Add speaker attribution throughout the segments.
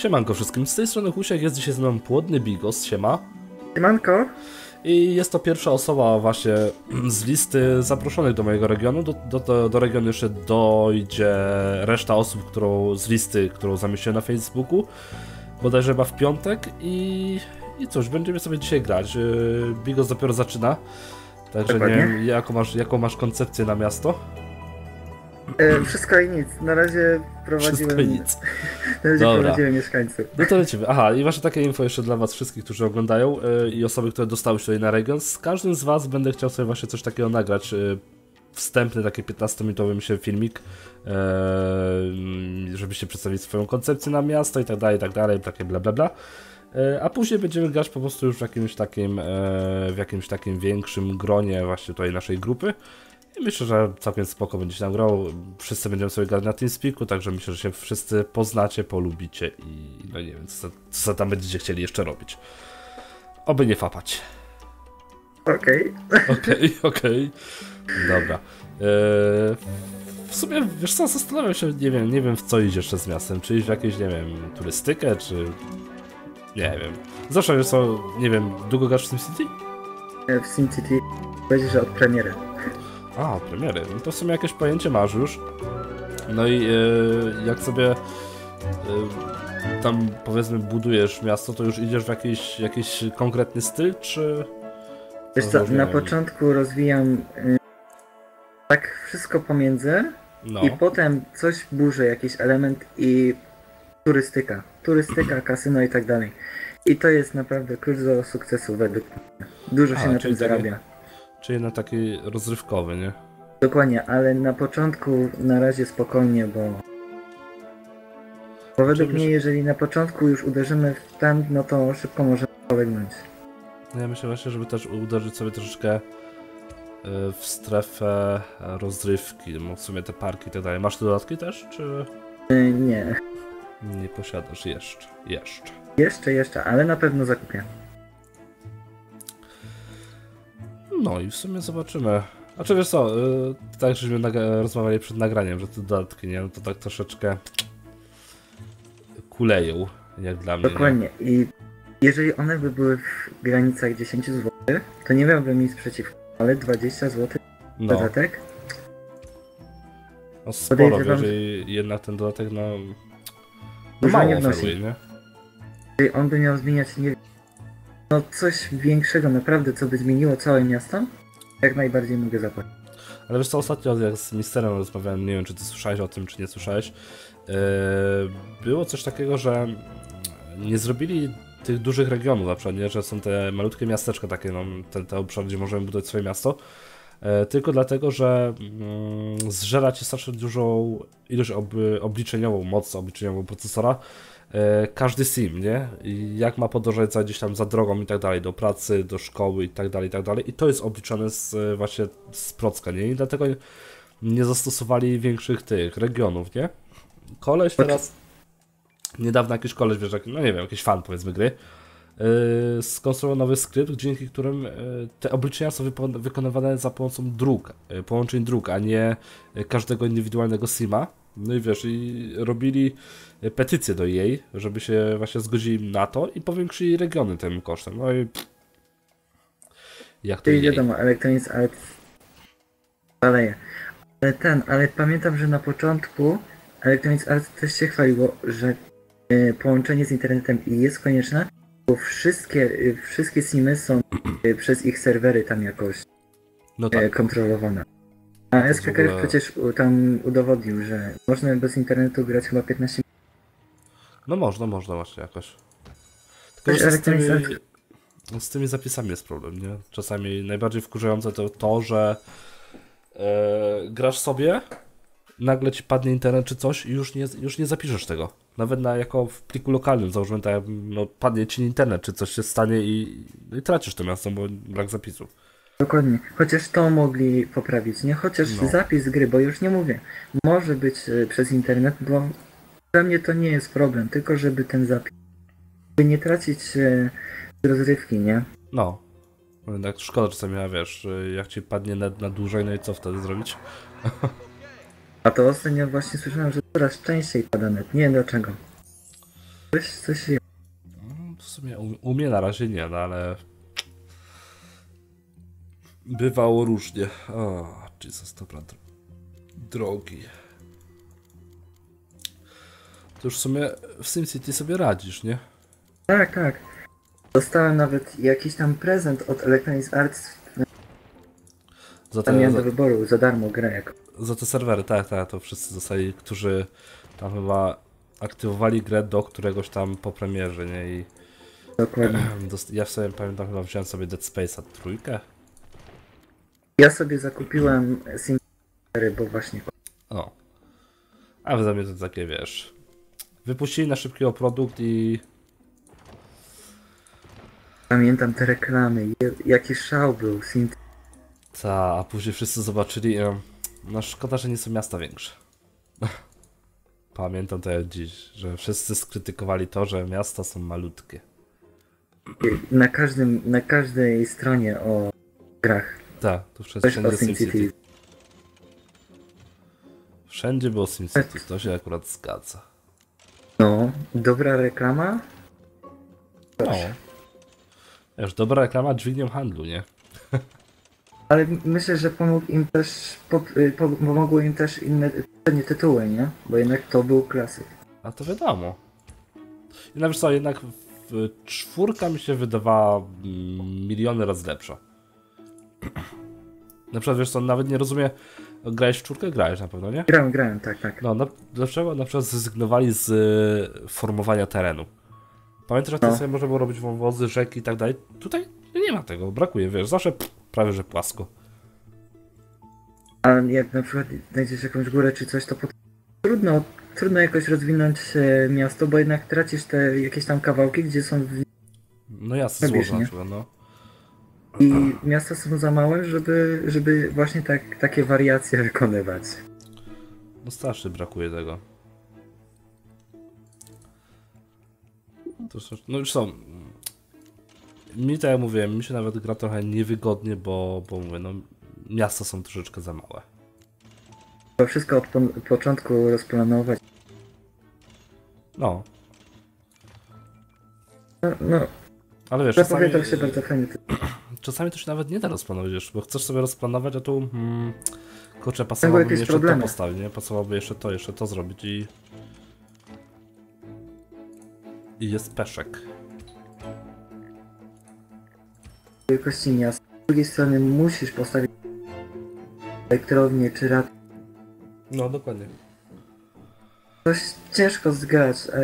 Speaker 1: Siemanko wszystkim, z tej strony Husiek, jest dzisiaj ze mną Płodny Bigos, siema.
Speaker 2: Siemanko.
Speaker 1: I jest to pierwsza osoba właśnie z listy zaproszonych do mojego regionu. Do regionu jeszcze dojdzie reszta osób, z listy, którą zamieściłem na Facebooku, bodajże chyba w piątek i cóż, będziemy sobie dzisiaj grać. Bigos dopiero zaczyna, także
Speaker 2: Dokładnie.
Speaker 1: nie wiem, jaką masz koncepcję na miasto?
Speaker 2: Wszystko i nic. Na razie
Speaker 1: Wszystko i
Speaker 2: prowadziłem,
Speaker 1: nic.
Speaker 2: na razie
Speaker 1: Dobra.
Speaker 2: prowadziłem mieszkańców.
Speaker 1: No to lecimy. Aha, i właśnie takie info jeszcze dla was wszystkich, którzy oglądają i osoby, które dostały się tutaj na region. Z każdym z was będę chciał sobie właśnie coś takiego nagrać. Wstępny, taki 15-minutowy myślę filmik, żebyście przedstawili swoją koncepcję na miasto i tak dalej, takie bla bla bla. A później będziemy grać po prostu już w jakimś takim większym gronie właśnie tutaj naszej grupy. I myślę, że całkiem spoko będzie się nam grał. Wszyscy będziemy sobie grać na TeamSpeaku, także myślę, że się wszyscy poznacie, polubicie i no nie wiem, co tam będziecie chcieli jeszcze robić. Oby nie fapać.
Speaker 2: Okej.
Speaker 1: Okej. Dobra. W sumie, wiesz co, zastanawiam się, nie wiem w co iść jeszcze z miastem. Czy iść w jakieś, nie wiem, turystykę, czy... Nie wiem. Zawsze, wiesz co, nie wiem, długo grasz w SimCity?
Speaker 2: W SimCity będzie, że od premiery.
Speaker 1: A, premiery. No to w sumie jakieś pojęcie masz już. No i jak sobie tam powiedzmy budujesz miasto, to już idziesz w jakiś konkretny styl, czy...
Speaker 2: Wiesz co, na początku rozwijam tak wszystko pomiędzy
Speaker 1: No.
Speaker 2: i potem coś burzę, jakiś element i turystyka. Turystyka, kasyno i tak dalej. I to jest naprawdę klucz do sukcesu według mnie. Dużo się na tym zarabia.
Speaker 1: Czyli na taki rozrywkowy, nie?
Speaker 2: Dokładnie, ale na początku na razie spokojnie, bo według mnie, jeżeli na początku już uderzymy w ten, no to szybko możemy polegnąć.
Speaker 1: No ja myślę właśnie, żeby też uderzyć sobie troszeczkę w strefę rozrywki, no w sumie te parki i tak dalej. Masz te dodatki też, czy...
Speaker 2: Nie.
Speaker 1: Nie posiadasz jeszcze.
Speaker 2: Jeszcze, ale na pewno zakupię.
Speaker 1: No i w sumie zobaczymy. A czy wiesz co, tak żeśmy rozmawiali przed nagraniem, że te dodatki, nie? No to tak troszeczkę kuleją, jak dla mnie.
Speaker 2: Dokładnie. Nie? I jeżeli one by były w granicach 10 zł, to nie miałbym nic przeciwko, ale 20 zł dodatek?
Speaker 1: No sporo, jeżeli jednak ten dodatek, no mało oferuje, nie?
Speaker 2: Jeżeli on by miał zmieniać, nie wiem, no coś większego naprawdę, co by zmieniło całe miasto, jak najbardziej mogę zapłacić.
Speaker 1: Ale wiesz co, ostatnio jak z Misterem rozmawiałem, nie wiem czy ty słyszałeś o tym, czy nie słyszałeś, było coś takiego, że nie zrobili tych dużych regionów, na przykład, nie? Że są te malutkie miasteczka takie, no, te obszary, gdzie możemy budować swoje miasto, tylko dlatego, że zżera ci strasznie dużą ilość obliczeniową, moc obliczeniową procesora, każdy sim, nie? I jak ma podążać gdzieś tam za drogą i tak dalej, do pracy, do szkoły i tak dalej, i to jest obliczone właśnie z procka, nie? I dlatego nie zastosowali większych tych regionów, nie? Koleś teraz, niedawno jakiś koleś, wiesz, no nie wiem, jakiś fan powiedzmy gry, skonstruował nowy skrypt, dzięki którym te obliczenia są wykonywane za pomocą dróg, połączeń dróg, a nie każdego indywidualnego sima. No i wiesz, i robili petycję do jej, żeby się właśnie zgodzili na to i powiększyli regiony tym kosztem. No i jak to
Speaker 2: jej. Wiadomo, Electronic Arts szaleje. Ale pamiętam, że na początku Electronic Arts też się chwaliło, że połączenie z internetem jest konieczne, bo wszystkie simy są przez ich serwery tam jakoś kontrolowane. A SKKF przecież tam udowodnił, że można bez internetu grać chyba 15 minut.
Speaker 1: No można właśnie jakoś. Tylko z tymi zapisami jest problem, nie? Czasami najbardziej wkurzające to że grasz sobie, nagle ci padnie internet czy coś i już nie zapiszesz tego. Nawet jako w pliku lokalnym, załóżmy, tak, no, padnie ci internet czy coś się stanie i tracisz to miasto, bo brak zapisów.
Speaker 2: Dokładnie. Chociaż to mogli poprawić, nie? Chociaż zapis gry, bo już nie mówię, może być przez internet, bo dla mnie to nie jest problem, tylko żeby ten zapis, by nie tracić rozrywki, nie?
Speaker 1: No. Tak szkoda czasami, a wiesz, jak ci padnie na dłużej, no i co wtedy zrobić?
Speaker 2: A to ostatnio właśnie słyszałem, że coraz częściej pada net, nie wiem dlaczego. Coś jest.
Speaker 1: W sumie u mnie na razie nie, no ale bywało różnie. O, Jesus, dobra, drogi. To już w sumie w SimCity sobie radzisz, nie?
Speaker 2: Tak, tak. Dostałem nawet jakiś tam prezent od Electronic Arts.
Speaker 1: Za
Speaker 2: Tam miałem
Speaker 1: te,
Speaker 2: do wyboru za darmo grę jako.
Speaker 1: za te serwery, tak, to wszyscy zostali, którzy tam chyba aktywowali grę do któregoś tam po premierze, nie? I
Speaker 2: Dokładnie.
Speaker 1: ja w sobie pamiętam, chyba wziąłem sobie Dead Space'a trójkę.
Speaker 2: Ja sobie zakupiłem Sim 4, bo właśnie
Speaker 1: O. A za mnie to takie, wiesz, wypuścili na szybkiego produkt i
Speaker 2: pamiętam te reklamy. Jaki szał był.
Speaker 1: a później wszyscy zobaczyli, no szkoda, że nie są miasta większe. Pamiętam to jak dziś, że wszyscy skrytykowali to, że miasta są malutkie.
Speaker 2: Na każdej stronie o grach.
Speaker 1: Tak, to
Speaker 2: Coś
Speaker 1: wszędzie
Speaker 2: o SimCity.
Speaker 1: SimCity. Wszędzie było SimCity, to się akurat zgadza.
Speaker 2: No, dobra reklama.
Speaker 1: No. Wiesz, dobra reklama dźwignią handlu, nie?
Speaker 2: Ale myślę, że pomogły im też inne poprzednie tytuły, nie? Bo jednak to był klasyk.
Speaker 1: A to wiadomo. I nawet co, jednak czwórka mi się wydawała miliony razy lepsza. Na przykład, wiesz co, nawet nie rozumiem, grałeś w czwórkę? Grałeś na pewno, nie?
Speaker 2: Grałem, tak.
Speaker 1: No, dlaczego na przykład zrezygnowali z formowania terenu? Pamiętasz, że to sobie można było robić wąwozy, rzeki i tak dalej? Tutaj nie ma tego, brakuje, wiesz, zawsze prawie że płasko.
Speaker 2: Ale jak na przykład znajdziesz jakąś górę czy coś, to trudno jakoś rozwinąć miasto, bo jednak tracisz te jakieś tam kawałki, gdzie są
Speaker 1: No jasne,
Speaker 2: Robisz,
Speaker 1: złożone
Speaker 2: nie?
Speaker 1: na przykład, no.
Speaker 2: i miasta są za małe, żeby właśnie takie wariacje wykonywać.
Speaker 1: No strasznie brakuje tego. No już są. Mi tak jak mówiłem, mi się nawet gra trochę niewygodnie, bo mówię, no miasta są troszeczkę za małe.
Speaker 2: To wszystko od początku rozplanować.
Speaker 1: No,
Speaker 2: No,
Speaker 1: ale wiesz,
Speaker 2: zapowiadał się bardzo fajnie.
Speaker 1: czasami to się nawet nie da rozplanować, wiesz, bo chcesz sobie rozplanować, a tu kurczę,
Speaker 2: Były
Speaker 1: pasowałoby
Speaker 2: jakieś
Speaker 1: jeszcze
Speaker 2: problemy.
Speaker 1: to postawić, nie? Pasowałoby jeszcze to zrobić i jest peszek.
Speaker 2: Wielkości miasta. Z drugiej strony musisz postawić elektrownię czy rad.
Speaker 1: No, dokładnie.
Speaker 2: Coś ciężko zgrać, ale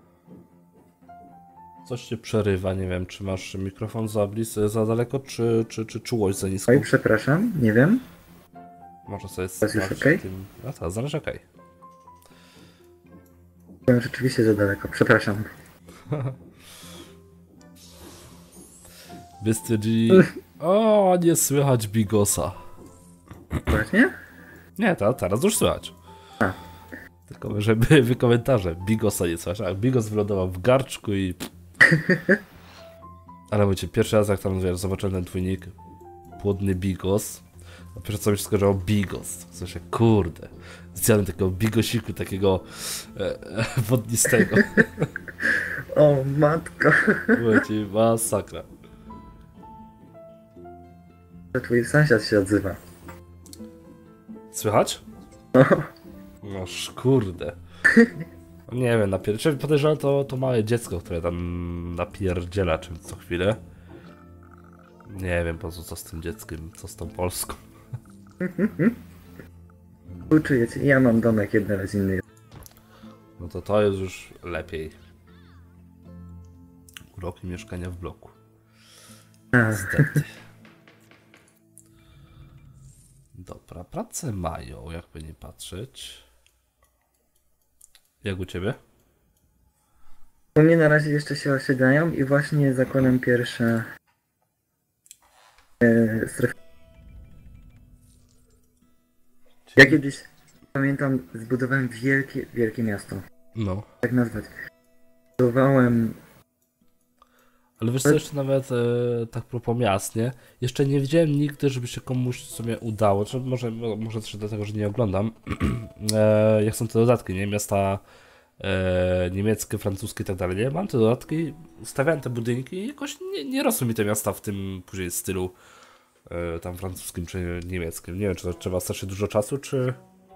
Speaker 1: Coś cię przerywa, nie wiem, czy masz mikrofon za daleko, czy czułość za nisko.
Speaker 2: oj, przepraszam, nie wiem.
Speaker 1: Może sobie
Speaker 2: Teraz już
Speaker 1: sprawdzić
Speaker 2: okej?
Speaker 1: tym... A tak, zależy okej.
Speaker 2: Byłem rzeczywiście za daleko, przepraszam.
Speaker 1: Wystydzi... O, nie słychać Bigosa.
Speaker 2: Właśnie?
Speaker 1: Nie, teraz już słychać.
Speaker 2: A.
Speaker 1: Tylko, żeby były komentarze. Bigosa nie słychać. A Bigos wylądował w garczku i... Ale mówicie, pierwszy raz jak tam, wiesz, zobaczyłem ten twój nick, płodny Bigos, a pierwsze co mi się skojarzyło Bigos. W sensie, kurde, zjadłem takiego bigosiku, takiego wodnistego.
Speaker 2: O matko.
Speaker 1: Mówię ci, masakra.
Speaker 2: Twój sąsiad się odzywa.
Speaker 1: Słychać?
Speaker 2: No.
Speaker 1: Noż kurde. Nie wiem, podejrzewam to małe dziecko, które tam napierdziela czymś co chwilę. Nie wiem po co z tym dzieckiem, co z tą Polską.
Speaker 2: Uczuję cię, ja mam domek jednorodzinny.
Speaker 1: No to jest już lepiej. Uroki mieszkania w bloku. Niestety. Dobra, pracę mają, jakby nie patrzeć. Jak u ciebie?
Speaker 2: U mnie na razie jeszcze się osiedlają i właśnie zakładam pierwsze strefy. Ja kiedyś, pamiętam, zbudowałem wielkie miasto.
Speaker 1: No.
Speaker 2: Tak nazwać. Budowałem...
Speaker 1: Ale wiesz co, jeszcze nawet tak propos miast, nie? Jeszcze nie widziałem nigdy, żeby się komuś w sumie udało, czy może też dlatego, że nie oglądam, jak są te dodatki, nie? Miasta niemieckie, francuskie i tak dalej, nie? Mam te dodatki, stawiałem te budynki i jakoś nie rosły mi te miasta w tym później stylu tam francuskim czy niemieckim. Nie wiem, czy to trzeba strasznie dużo czasu, czy...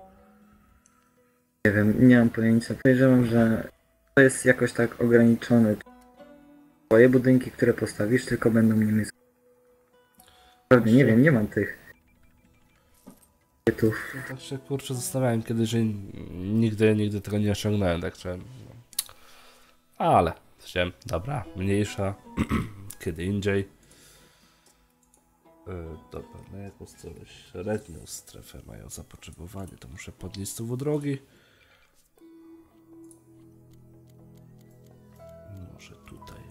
Speaker 2: Nie wiem, nie mam pojęcia. Podejrzewam, że to jest jakoś tak ograniczone. Twoje budynki, które postawisz, tylko będą niemieckie. Naprawdę, nie wiem, nie mam tych bytów.
Speaker 1: Tak się kurczę zastanawiałem kiedyś, że nigdy tego nie osiągnąłem, tak chciałem. Ale chciałem, dobra, mniejsza, kiedy indziej. Dobra, na jaką średnią strefę mają zapotrzebowanie, to muszę podnieść słowo drogi. Może tutaj.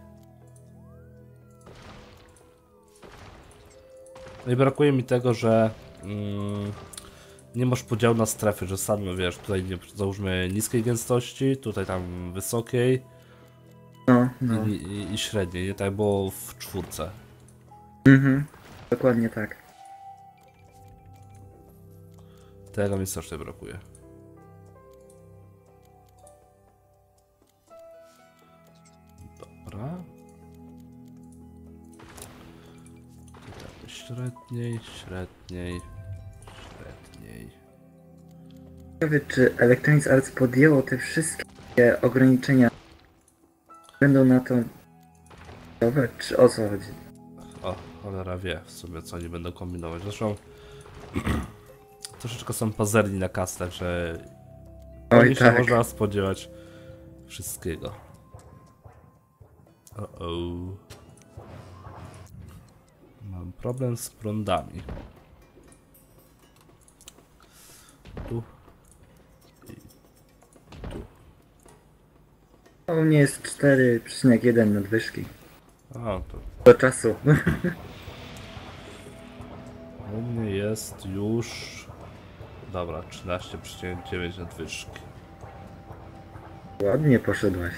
Speaker 1: No i brakuje mi tego, że nie masz podziału na strefy, że sam wiesz, tutaj nie, załóżmy niskiej gęstości, tutaj tam wysokiej
Speaker 2: No.
Speaker 1: i średniej, nie tak było w czwórce.
Speaker 2: Mhm. Dokładnie tak.
Speaker 1: Tego mi strasznie brakuje. Dobra. Tutaj średniej.
Speaker 2: Ciekawe, czy Electronic Arts podjęło te wszystkie ograniczenia. Będą na to gotowe, czy o co chodzi?
Speaker 1: O, cholera wie w sumie co oni będą kombinować. Zresztą troszeczkę są pazerni na kasę, także
Speaker 2: Oj,
Speaker 1: oni się
Speaker 2: tak.
Speaker 1: można spodziewać wszystkiego. Mam problem z prądami. Tu. I tu.
Speaker 2: U mnie jest 4,1 nadwyżki.
Speaker 1: A, to
Speaker 2: Do czasu.
Speaker 1: u mnie jest już... Dobra, 13,9 nadwyżki.
Speaker 2: Ładnie poszedłeś.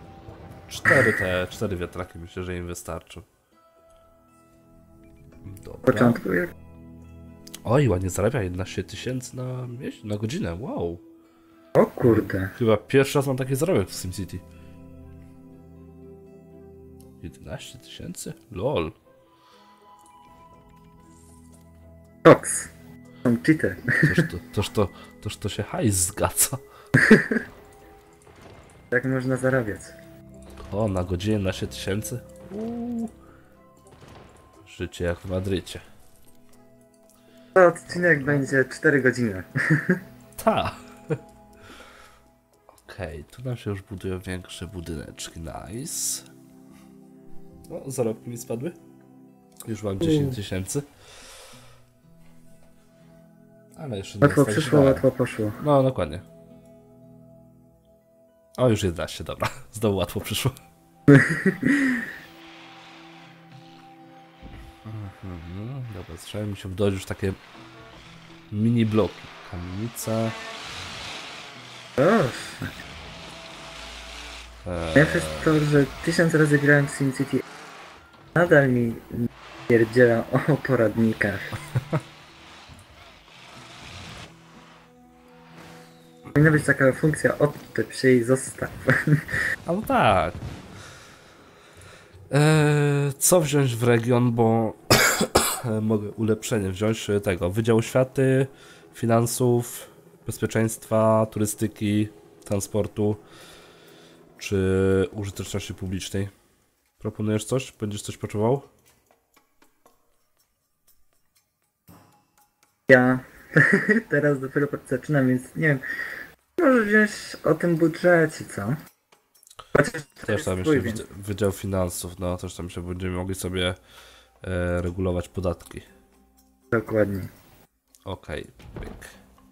Speaker 1: 4 wiatraki myślę, że im wystarczy.
Speaker 2: W
Speaker 1: Dobra.
Speaker 2: początku jak...
Speaker 1: Oj, ładnie zarabia 11 tysięcy na godzinę, wow.
Speaker 2: O kurde.
Speaker 1: Chyba pierwszy raz mam taki zarobek w SimCity. 11 tysięcy? LOL.
Speaker 2: Cox. Są cheater.
Speaker 1: Toż to się hajs zgadza.
Speaker 2: Tak można zarabiać.
Speaker 1: O, na godzinę 11 tysięcy? Życie jak w Madrycie.
Speaker 2: To odcinek będzie 4 godziny.
Speaker 1: Ta. Okej, tu nam się już budują większe budyneczki, nice. No, zarobki mi spadły. Już mam 10 tysięcy. Ale jeszcze nie
Speaker 2: Łatwo
Speaker 1: jest tak
Speaker 2: przyszło,
Speaker 1: źle.
Speaker 2: łatwo poszło.
Speaker 1: No, dokładnie. O, już 11, dobra. Znowu łatwo przyszło. Dobra, trzeba mi się wdać już takie mini bloki. Kamienica.
Speaker 2: Proszę. Najlepsze jest to, że 1000 razy grałem w SimCity. Nadal mi pierdziela o poradnikach. Powinna być taka funkcja odczep się i zostaw.
Speaker 1: A no tak. Co wziąć w region, bo mogę ulepszenie wziąć tego. Wydział Oświaty, Finansów, Bezpieczeństwa, Turystyki, Transportu czy Użyteczności Publicznej. Proponujesz coś? Będziesz coś potrzebował?
Speaker 2: Ja teraz dopiero zaczynam, więc nie wiem. Może wziąć o tym budżecie, co? Chociaż to
Speaker 1: Też
Speaker 2: jest
Speaker 1: tam
Speaker 2: twój,
Speaker 1: jeszcze
Speaker 2: więc
Speaker 1: Wydział Finansów, no też tam się będziemy mogli sobie regulować podatki.
Speaker 2: dokładnie.
Speaker 1: Okej, pyk.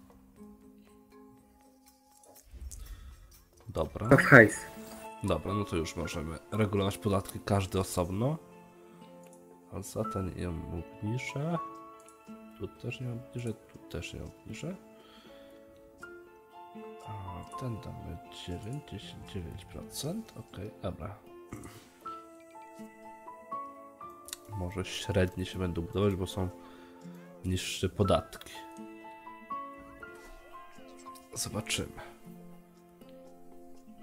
Speaker 1: Dobra.
Speaker 2: To w hajs.
Speaker 1: Dobra, no to już możemy regulować podatki każdy osobno. A za ten ją obniżę. Tu też nie obniżę, tu też nie obniżę. A ten damy 99%. Okej, dobra. Może średnie się będą budować, bo są niższe podatki. Zobaczymy.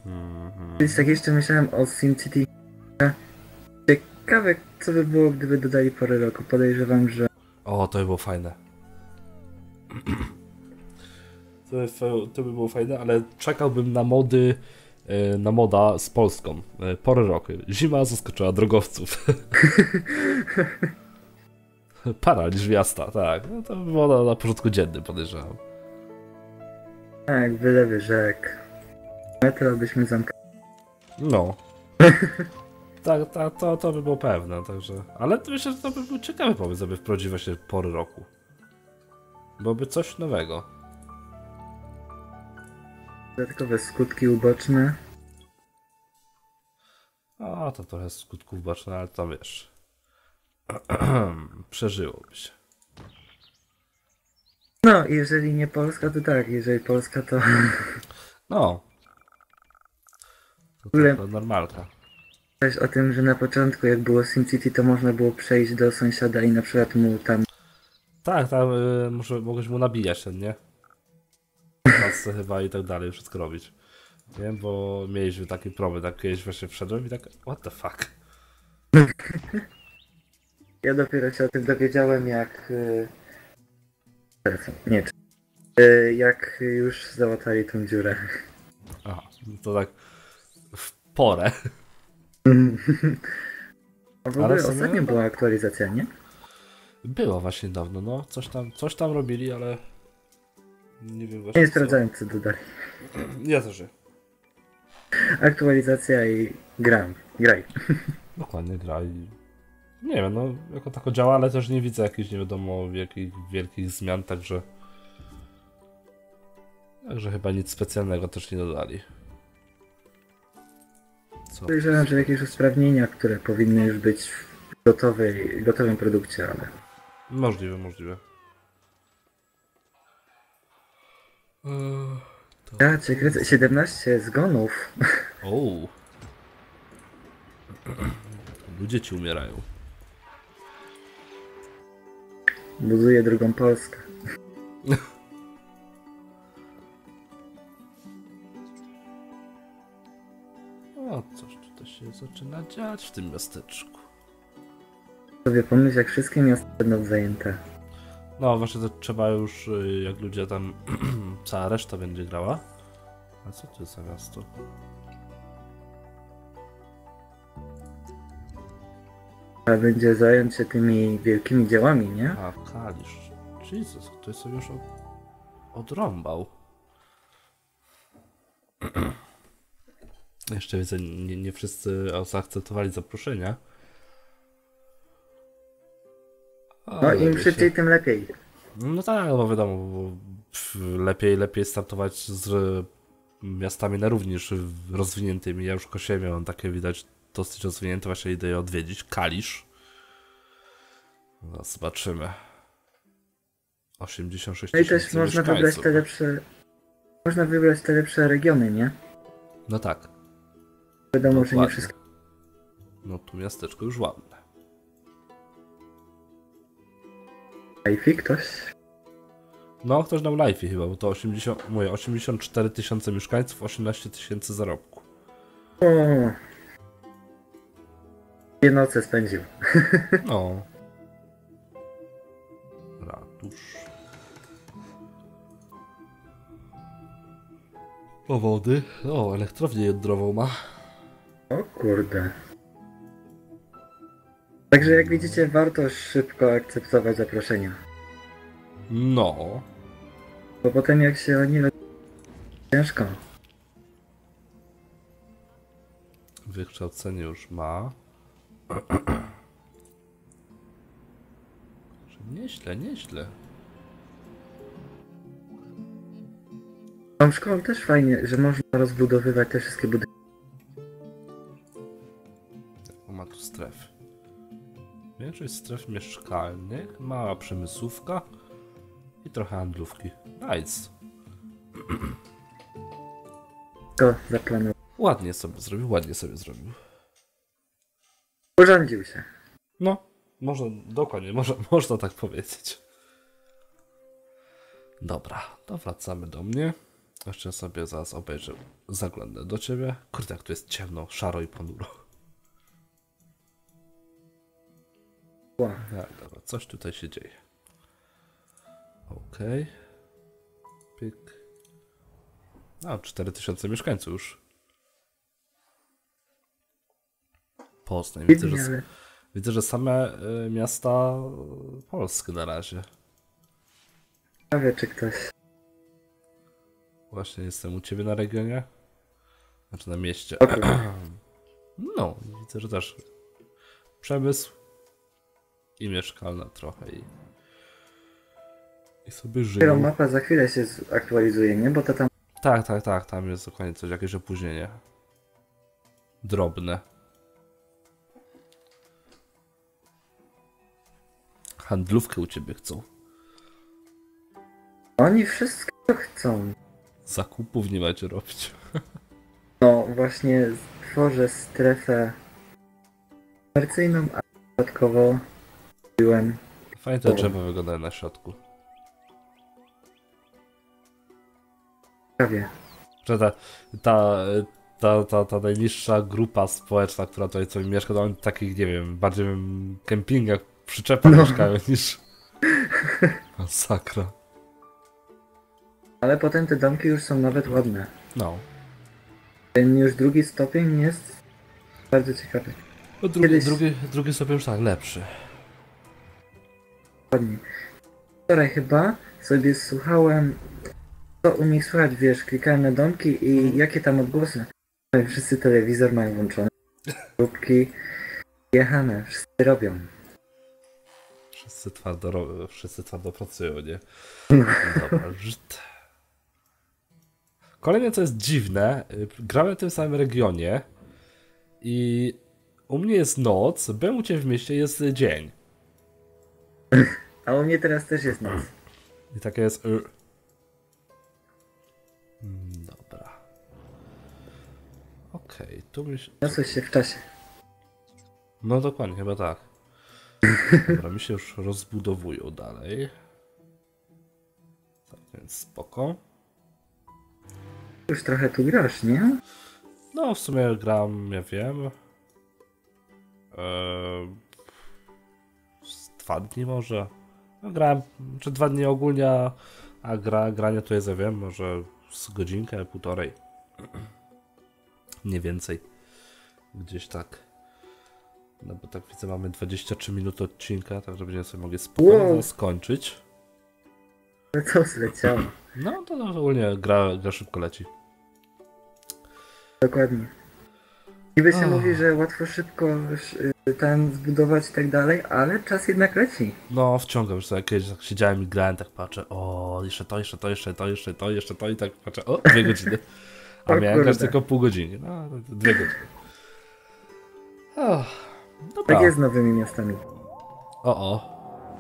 Speaker 2: Więc tak jeszcze myślałem o SimCity. Ciekawe, co by było, gdyby dodali porę roku. Podejrzewam, że...
Speaker 1: O, to by było fajne. To by było fajne, ale czekałbym na mody, na moda z Polską. Porę roku. Zima zaskoczyła drogowców. Paraliż miasta, tak. No to by było na porządku dziennym, podejrzewam.
Speaker 2: Tak, wylewy rzek. Metro byśmy zamknęli.
Speaker 1: No. Tak, to by było pewne, także... Ale myślę, że to by był ciekawy pomysł, aby wprowadzić właśnie pory roku. Byłoby coś nowego.
Speaker 2: Dodatkowe skutki uboczne.
Speaker 1: A, to trochę skutków bocznych, ale to wiesz... Przeżyłoby się.
Speaker 2: No, jeżeli nie Polska, to tak. Jeżeli Polska, to...
Speaker 1: No. To normalka.
Speaker 2: Też o tym, że na początku, jak było SimCity, to można było przejść do sąsiada i na przykład mu tam...
Speaker 1: Tak, tam mogłeś mu nabijać ten, nie? Pasce chyba i tak dalej, wszystko robić. Nie, bo mieliśmy taki problem, tak kiedyś właśnie wszedłem i tak, what the fuck?
Speaker 2: Ja dopiero się o tym dowiedziałem, jak... Nie, jak już załatali tą dziurę.
Speaker 1: Aha, to tak w porę.
Speaker 2: A w ogóle
Speaker 1: Ale
Speaker 2: ostatnio była aktualizacja, nie?
Speaker 1: Było właśnie dawno, no. Coś tam robili, ale... Nie wiem właśnie
Speaker 2: Nie
Speaker 1: co.
Speaker 2: sprawdzałem, co dodali.
Speaker 1: Ja też.
Speaker 2: Aktualizacja i graj.
Speaker 1: Dokładnie gra i... Nie wiem, no jako tako działa, ale też nie widzę jakichś nie wiadomo jakich wielkich zmian, także... Także chyba nic specjalnego też nie dodali. Co?
Speaker 2: Podejrzewam, że jakieś usprawnienia, które powinny już być w gotowym produkcie, ale...
Speaker 1: Możliwe.
Speaker 2: Ja cię kręcę, 17 zgonów.
Speaker 1: O. Ludzie ci umierają.
Speaker 2: Buduje drugą Polskę.
Speaker 1: O, coś tutaj się zaczyna dziać w tym miasteczku.
Speaker 2: Sobie pomyśl, jak wszystkie miasta będą zajęte.
Speaker 1: No właśnie to trzeba już, jak ludzie tam, cała reszta będzie grała. A co to jest za miasto?
Speaker 2: Trzeba będzie zająć się tymi wielkimi dziełami, nie?
Speaker 1: A, Kalisz. Jezus, ktoś sobie już odrąbał. Jeszcze widzę, nie wszyscy zaakceptowali zaproszenia.
Speaker 2: No im szybciej, tym lepiej.
Speaker 1: No tak, no wiadomo, bo lepiej startować z miastami na równi niż rozwiniętymi. Ja już Kosie miałem takie widać dosyć rozwinięte, właśnie idę je odwiedzić. Kalisz. No, zobaczymy. 86
Speaker 2: No i też
Speaker 1: tysięcy
Speaker 2: można wybrać
Speaker 1: mieszkańców.
Speaker 2: te lepsze... Można wybrać te lepsze regiony, nie?
Speaker 1: No tak.
Speaker 2: Wiadomo, że nie
Speaker 1: Dokładnie.
Speaker 2: wszystko...
Speaker 1: No tu miasteczko już ładne.
Speaker 2: Wi-Fi ktoś?
Speaker 1: No, ktoś dał live chyba, bo to 84 tysiące mieszkańców, 18 tysięcy zarobku.
Speaker 2: O. 2 noce spędził.
Speaker 1: No. Ratusz. Powody. O, elektrownię jądrową ma.
Speaker 2: O kurde. Także jak widzicie, warto szybko akceptować zaproszenia.
Speaker 1: No.
Speaker 2: Bo potem jak się oni... ciężko.
Speaker 1: Wykształcenie już ma. Nieźle.
Speaker 2: Tam w szkole też fajnie, że można rozbudowywać te wszystkie budynki.
Speaker 1: Jaką ma tu strefy? Większość stref mieszkalnych, mała przemysłówka i trochę handlówki. Nice.
Speaker 2: To zaplanował.
Speaker 1: Ładnie sobie zrobił.
Speaker 2: Urządził się.
Speaker 1: No, dokładnie, można tak powiedzieć. Dobra, to wracamy do mnie. Jeszcze sobie zaraz obejrzę, zaglądnę do ciebie. Kurde, jak tu jest ciemno, szaro i ponuro.
Speaker 2: Wow.
Speaker 1: Tak, dobra, coś tutaj się dzieje. Okej. Pyk. No, 4000 mieszkańców już. Poznań. Widzę, że same miasta polskie na razie.
Speaker 2: Ciekawe, czy ktoś...
Speaker 1: Właśnie jestem u ciebie na regionie. Znaczy na mieście. No, widzę, że też przemysł i mieszkalna trochę i sobie żyją.
Speaker 2: Mapa za chwilę się zaktualizuje, nie? Bo to tam...
Speaker 1: Tak, tam jest dokładnie coś, jakieś opóźnienie. Drobne. Handlówkę u ciebie chcą.
Speaker 2: Oni wszystko chcą.
Speaker 1: Zakupów nie macie robić.
Speaker 2: No właśnie tworzę strefę komercyjną, a dodatkowo byłem...
Speaker 1: Fajnie te drzewa wyglądają na środku.
Speaker 2: Prawie.
Speaker 1: Że ta najniższa grupa społeczna, która tutaj sobie mieszka, to oni takich, nie wiem, bardziej w kempingach, przyczepach mieszkają niż... Masakra.
Speaker 2: Ale potem te domki już są nawet ładne.
Speaker 1: No.
Speaker 2: Ten już drugi stopień jest bardzo ciekawy.
Speaker 1: No drugi sobie już tak, lepszy.
Speaker 2: Ładnie. Wczoraj chyba sobie słuchałem, co u nich słychać, wiesz, klikałem na domki i jakie tam odgłosy. Wszyscy telewizor mają włączony, próbki jechane, wszyscy robią.
Speaker 1: Wszyscy twardo pracują, nie? Dobra, żyd. Kolejne, co jest dziwne, gramy w tym samym regionie i u mnie jest noc, byłem u ciebie w mieście, jest dzień.
Speaker 2: A u mnie teraz też jest noc.
Speaker 1: I takie jest... Dobra. Okej, tu myślę...
Speaker 2: Niosłeś się w czasie.
Speaker 1: No dokładnie, chyba tak. Dobra, mi się już rozbudowują dalej. Tak więc spoko.
Speaker 2: Już trochę tu grasz, nie?
Speaker 1: No w sumie gram, ja wiem. Z 2 dni może. No grałem, czy 2 dni ogólnie, a granie to jest, ja wiem, może z godzinkę, półtorej. Nie więcej. Gdzieś tak. No bo tak widzę, mamy 23 minuty odcinka, tak że będziemy sobie mogli spokojnie skończyć.
Speaker 2: Ale co zleciało?
Speaker 1: No to ogólnie gra szybko leci.
Speaker 2: Dokładnie. Niby się mówi, że łatwo szybko ten zbudować i tak dalej, ale czas jednak leci.
Speaker 1: No wciągam już sobie, kiedyś tak siedziałem i grałem, tak patrzę, o jeszcze to i tak patrzę, o 2 godziny. A miałem grać tylko pół godziny, no 2 godziny. Dobra.
Speaker 2: Tak jest z nowymi miastami.
Speaker 1: O.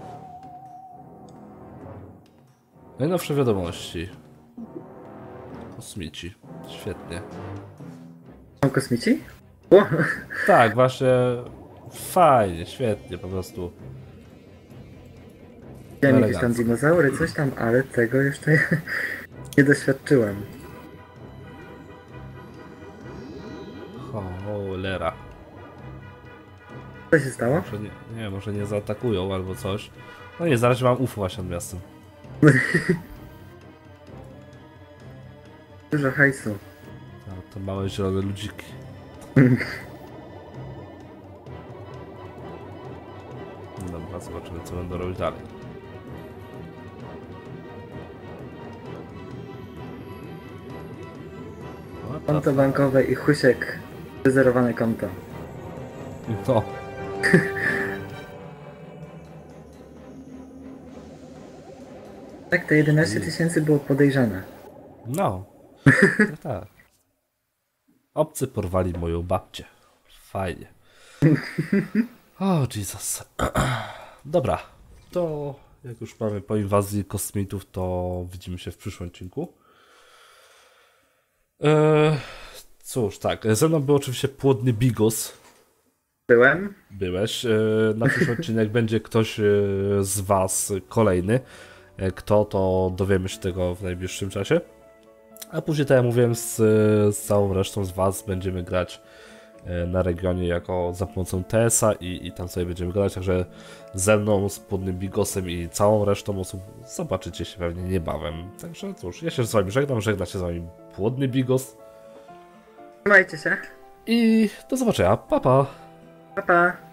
Speaker 1: Najnowsze wiadomości. Kosmici. Świetnie.
Speaker 2: Są kosmici? O!
Speaker 1: Tak, właśnie. Fajnie, świetnie, po prostu.
Speaker 2: Widziałem jakieś tam dinozaury, coś tam, ale tego jeszcze nie doświadczyłem.
Speaker 1: Cholera.
Speaker 2: Co się stało?
Speaker 1: Może nie zaatakują albo coś. No nie, zaraz mam UFO właśnie nad miastem.
Speaker 2: Dużo hajsu.
Speaker 1: To małe zielone ludziki. Dobra, zobaczymy co będą robić dalej.
Speaker 2: Konto bankowe i Husiek. Wyzerowane konto.
Speaker 1: No.
Speaker 2: Tak, te 11 000 było podejrzane.
Speaker 1: No. Tak. Obcy porwali moją babcię. Fajnie. O, Jesus. Dobra. To jak już mamy po inwazji kosmitów, to widzimy się w przyszłym odcinku. Cóż, tak. Ze mną był oczywiście płodny Bigos.
Speaker 2: Byłem.
Speaker 1: Byłeś. Na przyszły odcinek będzie ktoś z was kolejny. Kto, to dowiemy się tego w najbliższym czasie. A później, tak jak mówiłem, z całą resztą z was będziemy grać na regionie jako za pomocą TS-a i tam sobie będziemy grać, także ze mną, z Płodnym Bigosem i całą resztą osób zobaczycie się pewnie niebawem. Także cóż, ja się z wami żegna się z wami Płodny Bigos
Speaker 2: Trzymajcie się.
Speaker 1: i do zobaczenia, pa pa!
Speaker 2: Pa, pa.